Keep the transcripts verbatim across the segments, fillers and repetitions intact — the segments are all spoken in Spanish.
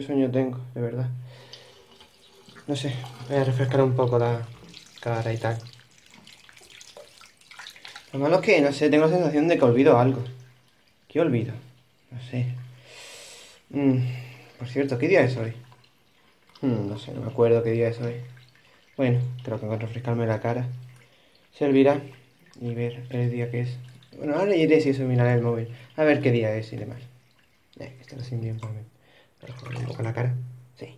sueño tengo, de verdad. No sé, voy a refrescar un poco la cara y tal. Lo malo es que, no sé, tengo la sensación de que olvido algo. ¿Qué olvido? No sé. Mm, por cierto, ¿qué día es hoy? Mm, no sé, no me acuerdo qué día es hoy. Bueno, creo que con refrescarme la cara servirá y ver el día que es. Bueno, ahora iré si eso miraré el móvil. A ver qué día es y demás. Eh, que estará sin bien por mí. Para joder un poco la cara. Sí.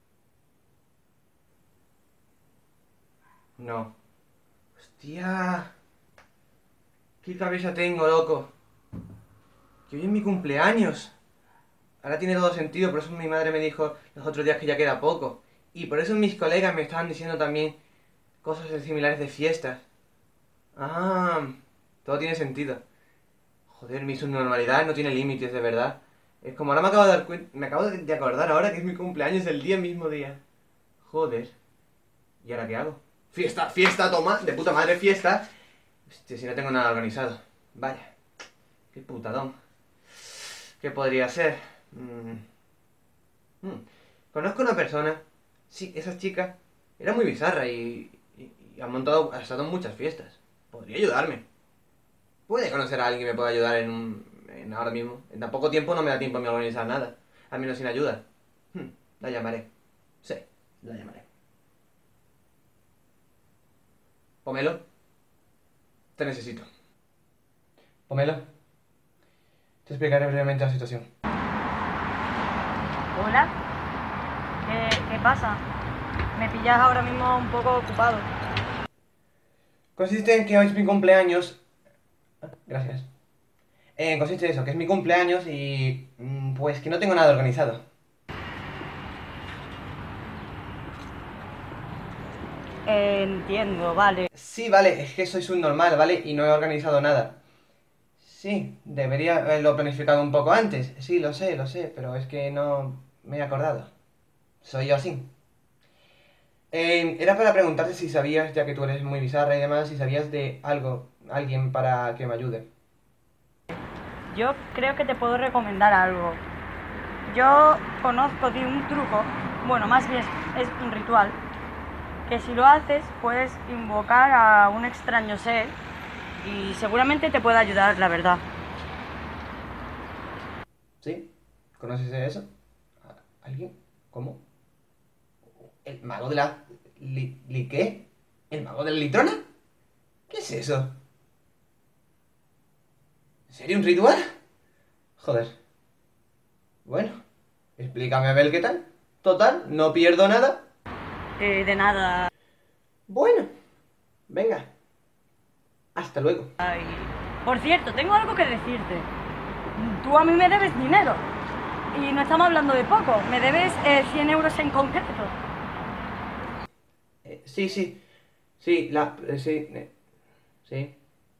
No. Hostia. ¿Qué cabeza tengo, loco? Que hoy es mi cumpleaños. Ahora tiene todo sentido, por eso mi madre me dijo los otros días que ya queda poco. Y por eso mis colegas me estaban diciendo también cosas similares de fiestas. Ah, todo tiene sentido. Joder, mi subnormalidad no tiene límites, de verdad. Es como ahora me acabo de dar cuenta, me acabo de acordar ahora que es mi cumpleaños el día mismo día. Joder. ¿Y ahora qué hago? Fiesta, fiesta, toma, de puta madre fiesta. Hostia, si no tengo nada organizado. Vaya. Qué putadón. ¿Qué podría ser? Mm. Mm. Conozco una persona. Sí, esa chica era muy bizarra y, y, y ha montado, ha estado en muchas fiestas. Podría ayudarme. Puede conocer a alguien que me pueda ayudar en, un, en ahora mismo. En tan poco tiempo no me da tiempo a mí a organizar nada. Al menos sin ayuda. Hmm, la llamaré. Sí, la llamaré. Pomelo, te necesito. Pomelo, te explicaré brevemente la situación. Hola, ¿Qué, ¿qué pasa? Me pillas ahora mismo un poco ocupado. Consiste en que hoy es mi cumpleaños. Ah, gracias. Eh, consiste en eso, que es mi cumpleaños y mm, pues que no tengo nada organizado. Eh, entiendo, vale. Sí, vale, es que soy subnormal, ¿vale? Y no he organizado nada. Sí, debería haberlo planificado un poco antes. Sí, lo sé, lo sé, pero es que no me he acordado. Soy yo así. Eh, era para preguntarte si sabías, ya que tú eres muy bizarra y demás, si sabías de algo, alguien para que me ayude. Yo creo que te puedo recomendar algo. Yo conozco de un truco, bueno, más bien es un ritual, que si lo haces puedes invocar a un extraño ser y seguramente te puede ayudar, la verdad. ¿Sí? ¿Conoces de eso? ¿Alguien? ¿Cómo? ¿El mago de la... Li, li qué? ¿El mago de la litrona? ¿Qué es eso? ¿En serio un ritual? Joder. Bueno, explícame a ver qué tal. Total, no pierdo nada. Eh, de nada. Bueno, venga. Hasta luego. Ay. Por cierto, tengo algo que decirte. Tú a mí me debes dinero. Y no estamos hablando de poco. Me debes eh, cien euros en concreto. Eh, sí, sí. Sí, la... eh, sí. eh, sí.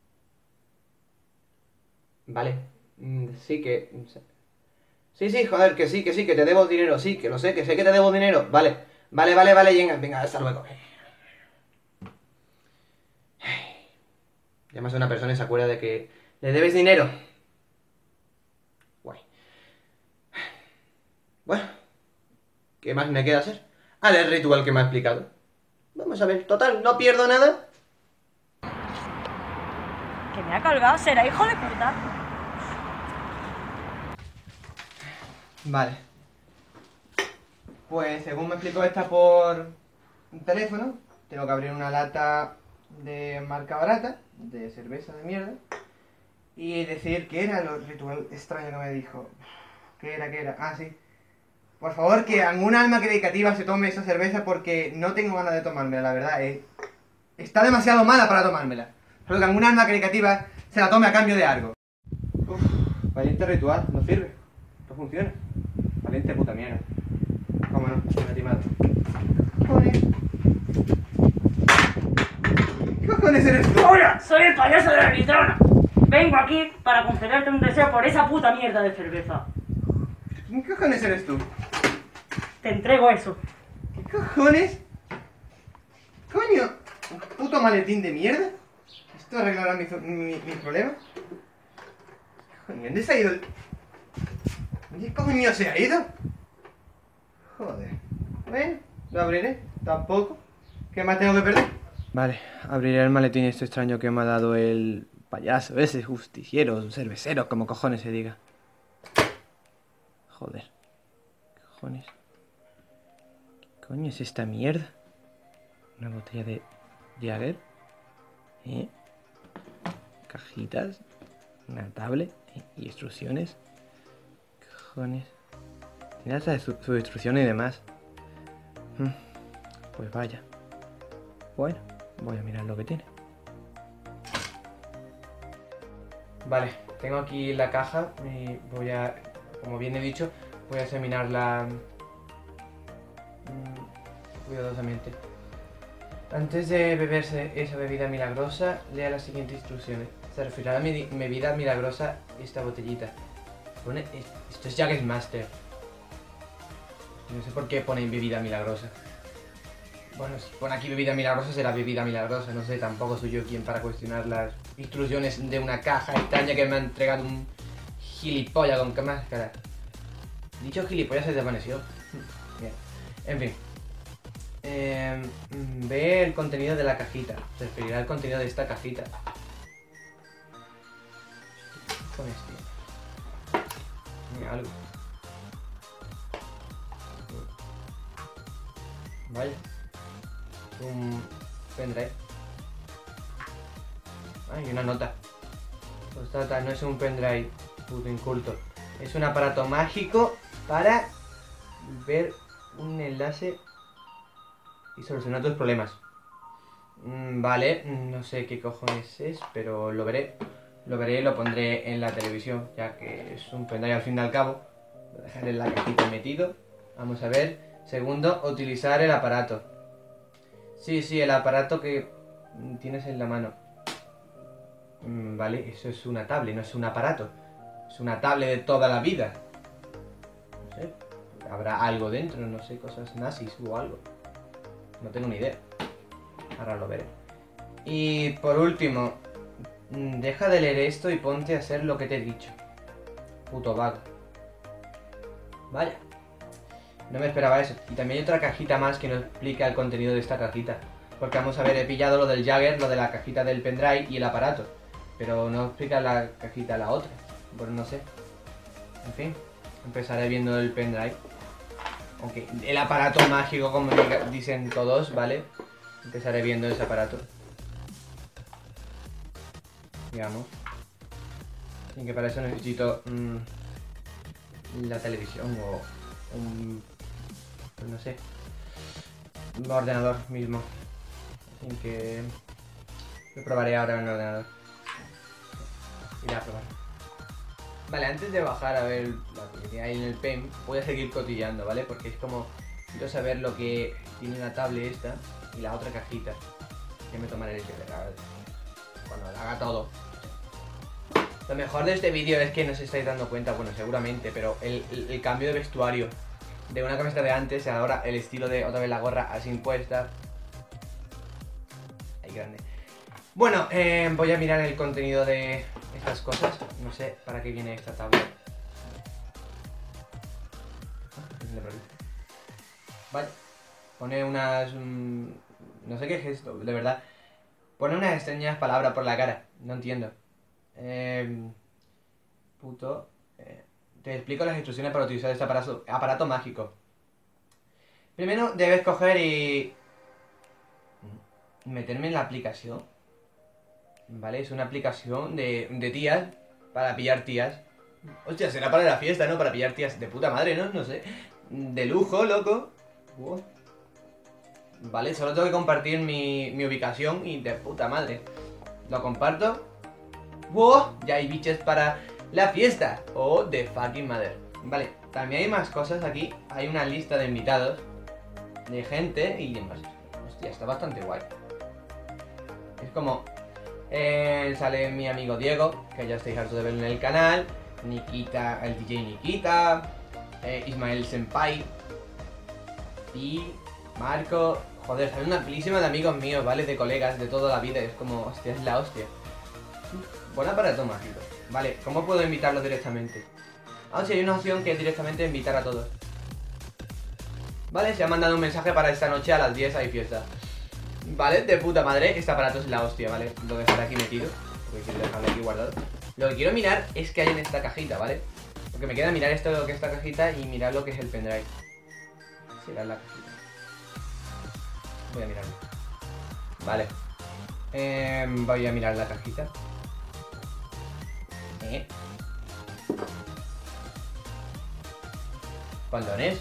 Vale. Mm, sí que... Sí, sí, joder, que sí, que sí, que te debo dinero. Sí, que lo sé, que sé que te debo dinero. Vale. Vale, vale, vale, venga, venga, hasta luego. Llamas a una persona y se acuerda de que le debes dinero. Guay. Bueno, ¿qué más me queda hacer? Al el ritual que me ha explicado. Vamos a ver, total, no pierdo nada. Que me ha colgado, será hijo de puta. Vale. Pues según me explicó esta por teléfono, tengo que abrir una lata de marca barata, de cerveza de mierda, y decir que era lo ritual extraño que me dijo. ¿Qué era, qué era? Ah, sí. Por favor, que alguna alma caritativa se tome esa cerveza porque no tengo ganas de tomármela, la verdad. Eh. Está demasiado mala para tomármela. Solo que alguna alma caritativa se la tome a cambio de algo. Uf, valiente ritual, no sirve. No funciona. Valiente puta mierda. Cómo no, me he timado. Joder. ¿Qué cojones eres tú? ¡Hola! Soy el payaso de la litrona. Vengo aquí para concederte un deseo por esa puta mierda de cerveza. ¿Qué cojones eres tú? Te entrego eso. ¿Qué cojones? Coño, un puto maletín de mierda. ¿Esto arreglará mis mi, mi problemas? Coño, ¿dónde se ha ido el...? ¿Dónde coño se ha ido? Joder. Bueno, lo abriré. Tampoco. ¿Qué más tengo que perder? Vale, abriré el maletín este extraño que me ha dado el payaso, ese justiciero, cervecero, como cojones se diga. Joder. ¿Qué cojones? ¿Qué coño es esta mierda? Una botella de Jagger. ¿Eh? Cajitas. Una tablet. ¿Eh? Y instrucciones. ¿Qué cojones? Tiene hasta su, su instrucción y demás. Hmm. Pues vaya. Bueno, voy a mirar lo que tiene. Vale, tengo aquí la caja y voy a, como bien he dicho, voy a examinarla mmm, cuidadosamente. Antes de beberse esa bebida milagrosa, lea las siguientes instrucciones. Se referirá a mi bebida milagrosa esta botellita. Pone, esto es Jagger Master. No sé por qué pone bebida milagrosa. Bueno, si pone aquí bebida milagrosa será bebida milagrosa, no sé, tampoco soy yo quien para cuestionar las instrucciones de una caja extraña que me ha entregado un gilipollas con qué máscara. Dicho gilipollas se desvaneció. Bien. En fin. Eh, ve el contenido de la cajita. Se referirá al contenido de esta cajita. ¿Qué con esto? Mira, algo. Vaya. Un pendrive. Ah, y una nota. Postdata, no es un pendrive puto inculto. Es un aparato mágico para ver un enlace y solucionar tus problemas. Mm, vale, no sé qué cojones es, pero lo veré. Lo veré y lo pondré en la televisión, ya que es un pendrive al fin y al cabo. Lo dejaré en la cajita metido. Vamos a ver. Segundo, utilizar el aparato. Sí, sí, el aparato que tienes en la mano. Mm, vale, eso es una tablet, no es un aparato. Es una tablet de toda la vida. No sé, habrá algo dentro, no sé, cosas nazis o algo. No tengo ni idea. Ahora lo veré. Y por último, deja de leer esto y ponte a hacer lo que te he dicho. Puto vago. Vaya. No me esperaba eso. Y también hay otra cajita más que nos explica el contenido de esta cajita. Porque vamos a ver, he pillado lo del Jagger, lo de la cajita del pendrive y el aparato. Pero no explica la cajita la otra. Pues no sé. En fin, empezaré viendo el pendrive. Aunque el aparato mágico, como dicen todos, ¿vale? Empezaré viendo ese aparato. Digamos. Así que para eso necesito mmm, la televisión o un... pues no sé. Un ordenador mismo. Así que... lo probaré ahora en el ordenador. Iré a probar. Vale, antes de bajar a ver lo que hay en el P E M, voy a seguir cotilleando, ¿vale? Porque es como... quiero saber lo que tiene la tablet esta y la otra cajita. Que me tomaré el que cuando haga todo. Lo mejor de este vídeo es que no os estáis dando cuenta, bueno, seguramente, pero el, el, el cambio de vestuario de una camiseta de antes y ahora el estilo de otra vez la gorra así impuesta. Ahí grande. Bueno, eh, voy a mirar el contenido de estas cosas. No sé para qué viene esta tablet. Vale. Pone unas... Mmm, no sé qué es esto, de verdad. Pone unas extrañas palabras por la cara. No entiendo. Eh, puto... Eh, te explico las instrucciones para utilizar este aparato, aparato mágico. Primero debes coger y... meterme en la aplicación. Vale, es una aplicación de, de tías. Para pillar tías. Hostia, será para la fiesta, ¿no? Para pillar tías de puta madre, ¿no? No sé. De lujo, loco. Wow. Vale, solo tengo que compartir mi, mi ubicación y de puta madre. Lo comparto. ¡Wow! Ya hay biches para la fiesta. Oh, de fucking mother. Vale, también hay más cosas aquí. Hay una lista de invitados. De gente y demás. Hostia, está bastante guay. Es como... Eh, sale mi amigo Diego, que ya estáis hartos de verlo en el canal. Nikita, el D J Nikita. Eh, Ismael Senpai. Y... Marco... Joder, sale una pilísima de amigos míos, ¿vale? De colegas de toda la vida. Es como... hostia, es la hostia. Buen aparato mágico. Vale, ¿cómo puedo invitarlos directamente? Ah, sí, hay una opción que es directamente invitar a todos. Vale, se ha mandado un mensaje para esta noche a las diez hay fiesta. Vale, de puta madre, este aparato es la hostia, ¿vale? Lo dejaré aquí metido, porque quiero dejarlo aquí guardado. Lo que quiero mirar es qué hay en esta cajita, ¿vale? Porque me queda mirar esto, lo que es esta cajita y mirar lo que es el pendrive. Será la cajita. Voy a mirarlo. Vale. Eh, voy a mirar la cajita. ¿Eh? ¿Condones?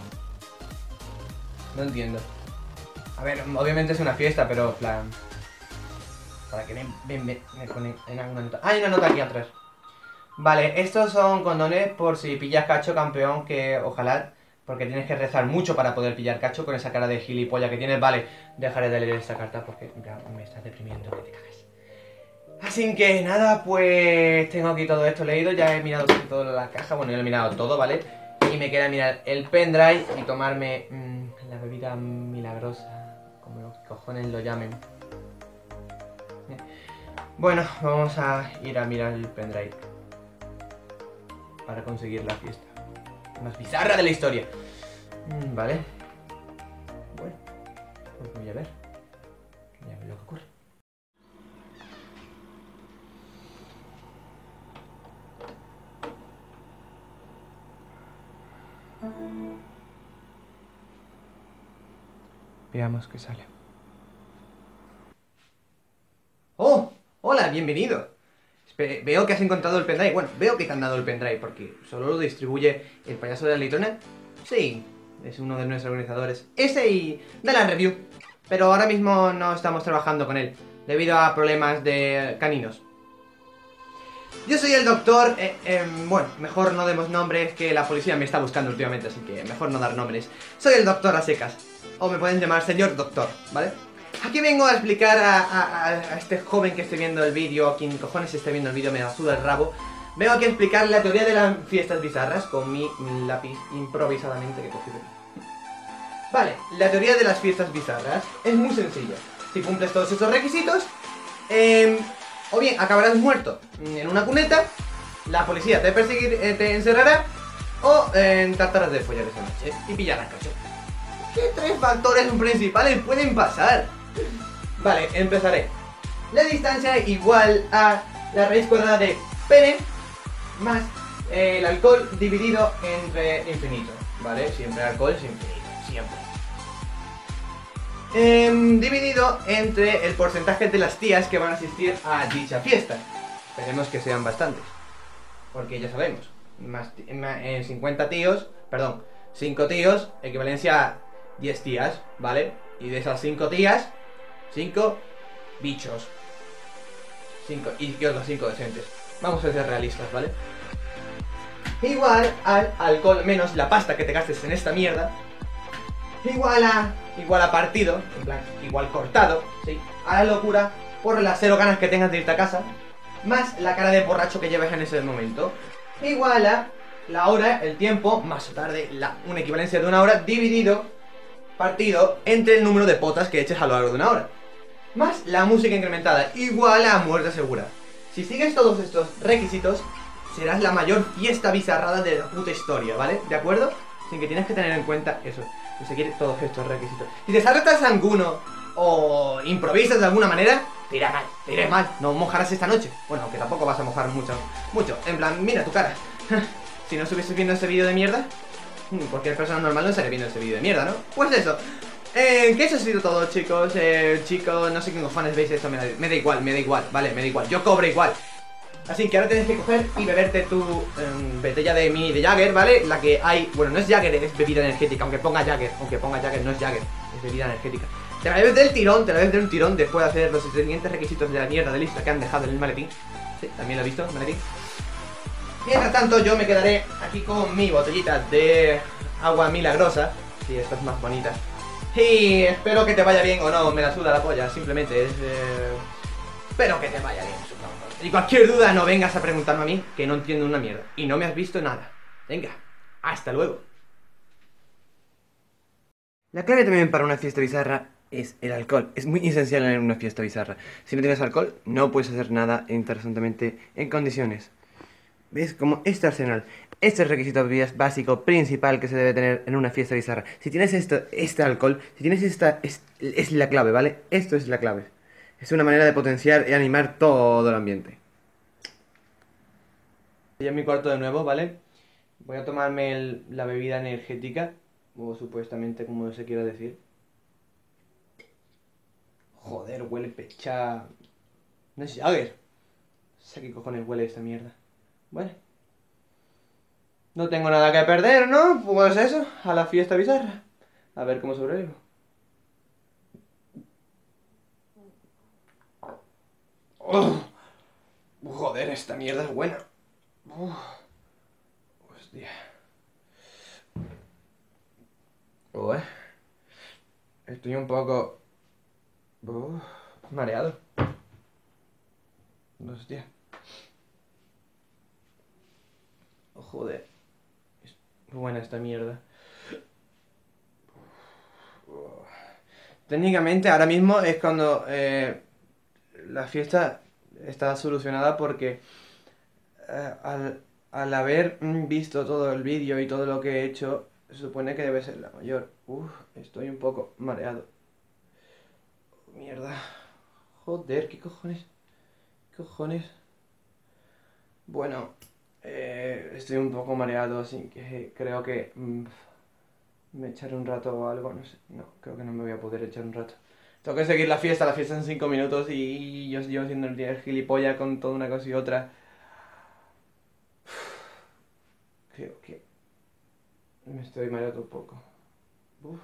No entiendo. A ver, obviamente es una fiesta, pero plan... Para que me, me, me, me pone en alguna nota. Ah, hay una nota aquí atrás. Vale, estos son condones por si pillas cacho, campeón, que ojalá... Porque tienes que rezar mucho para poder pillar cacho con esa cara de gilipollas que tienes. Vale, dejaré de leer esta carta porque en plan, me estás deprimiendo que te cagas. Así que nada, pues tengo aquí todo esto leído. Ya he mirado casi toda la caja. Bueno, yo lo he mirado todo, ¿vale? Y me queda mirar el pendrive y tomarme mmm, la bebida milagrosa, como los cojones lo llamen. Bueno, vamos a ir a mirar el pendrive para conseguir la fiesta más bizarra de la historia. Mm, vale. Bueno, pues voy a ver. Voy a ver lo que ocurre. Veamos qué sale. ¡Oh! ¡Hola! ¡Bienvenido! Espe- veo que has encontrado el pendrive. Bueno, veo que te han dado el pendrive porque solo lo distribuye el payaso de la litrona. Sí, es uno de nuestros organizadores. Ese y de la review. Pero ahora mismo no estamos trabajando con él debido a problemas de caninos. Yo soy el doctor... Eh, eh, bueno, mejor no demos nombres, que la policía me está buscando últimamente, así que mejor no dar nombres. Soy el doctor a secas. O me pueden llamar señor doctor, ¿vale? Aquí vengo a explicar a, a, a este joven que esté viendo el vídeo, a quien cojones esté viendo el vídeo, me la suda el rabo. Vengo aquí a explicar la teoría de las fiestas bizarras con mi lápiz improvisadamente que cogí de aquí. Vale, la teoría de las fiestas bizarras es muy sencilla. Si cumples todos estos requisitos, eh, o bien acabarás muerto en una cuneta, la policía te perseguir, eh, te encerrará, o eh, tratarás de follar esa noche y pillarás cacho. ¿Qué tres factores principales pueden pasar? Vale, empezaré. La distancia igual a la raíz cuadrada de pene más eh, el alcohol dividido entre infinito. ¿Vale? Siempre alcohol es infinito, siempre. Eh, dividido entre el porcentaje de las tías que van a asistir a dicha fiesta. Esperemos que sean bastantes. Porque ya sabemos, más, más en cincuenta tíos, perdón, cinco tíos, equivalencia a diez tías, ¿vale? Y de esas cinco tías, cinco bichos. cinco, y que otros cinco decentes. Vamos a ser realistas, ¿vale? Igual al alcohol menos la pasta que te gastes en esta mierda. Igual a... Igual a partido, en plan, igual cortado, ¿sí? A la locura por las cero ganas que tengas de irte a casa. Más la cara de borracho que lleves en ese momento. Igual a la hora, el tiempo, más tarde, la, una equivalencia de una hora dividido, partido, entre el número de potas que eches a lo largo de una hora. Más la música incrementada, igual a muerte segura. Si sigues todos estos requisitos, serás la mayor fiesta bizarrada de la puta historia, ¿vale? ¿De acuerdo? Sin que tienes que tener en cuenta eso, de seguir todos estos requisitos. Si te saltas alguno o improvisas de alguna manera, te irá mal, te irá mal, no mojarás esta noche. Bueno, aunque tampoco vas a mojar mucho, mucho. En plan, mira tu cara. Si no estuvieses viendo este vídeo de mierda, cualquier persona normal no estaría viendo este vídeo de mierda, ¿no? Pues eso. Eh, que eso ha sido todo, chicos. Eh, chicos, no sé qué cojones veis esto, me da, me da igual, me da igual, vale, me da igual. Yo cobro igual. Así que ahora tienes que coger y beberte tu um, botella de mini de Jagger, ¿vale? La que hay, bueno, no es Jagger, es bebida energética, aunque ponga Jagger, aunque ponga Jagger, no es Jagger, es bebida energética. Te la bebes del tirón, te la bebes de un tirón después de hacer los siguientes requisitos de la mierda de lista que han dejado en el maletín. Sí, también lo he visto, el maletín. Mientras tanto, yo me quedaré aquí con mi botellita de agua milagrosa. Sí, esta es más bonita. Y espero que te vaya bien, o no, me la suda la polla, simplemente es... Eh... Espero que te vaya bien, supongo. Y cualquier duda no vengas a preguntarme a mí, que no entiendo una mierda. Y no me has visto nada. Venga, hasta luego. La clave también para una fiesta bizarra es el alcohol. Es muy esencial en una fiesta bizarra. Si no tienes alcohol, no puedes hacer nada interesantemente en condiciones. ¿Ves? Como este arsenal. Este es el requisito básico principal que se debe tener en una fiesta bizarra. Si tienes esto, este alcohol, si tienes esta, es, es la clave, ¿vale? Esto es la clave. Es una manera de potenciar y animar todo el ambiente. Ya en mi cuarto de nuevo, ¿vale? Voy a tomarme el, la bebida energética, o supuestamente como se quiera decir. Joder, huele pecha... No es Jagger. No sé qué cojones huele esta mierda. Bueno. No tengo nada que perder, ¿no? Pues eso, a la fiesta bizarra. A ver cómo sobrevivo. Oh, joder, esta mierda es buena. Oh, hostia. Oh, eh. Estoy un poco... Oh, mareado. Hostia. Oh, joder. Es buena esta mierda. Oh. Técnicamente ahora mismo es cuando eh, la fiesta está solucionada porque eh, al, al haber visto todo el vídeo y todo lo que he hecho, se supone que debe ser la mayor. Uf, estoy un poco mareado. Mierda. Joder, ¿qué cojones? ¿Qué cojones? Bueno, eh, estoy un poco mareado, así que creo que mm, me echaré un rato o algo, no sé. No, creo que no me voy a poder echar un rato. Tengo que seguir la fiesta, la fiesta en cinco minutos y yo, yo siendo el día del gilipollas con toda una cosa y otra. Creo que me estoy mareando un poco. Uf.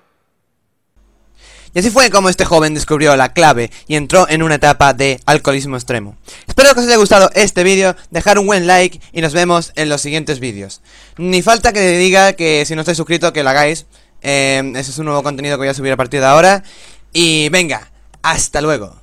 Y así fue como este joven descubrió la clave y entró en una etapa de alcoholismo extremo. Espero que os haya gustado este vídeo, dejar un buen like y nos vemos en los siguientes vídeos. Ni falta que diga que si no estáis suscritos que lo hagáis, eh, ese es un nuevo contenido que voy a subir a partir de ahora. Y venga, hasta luego.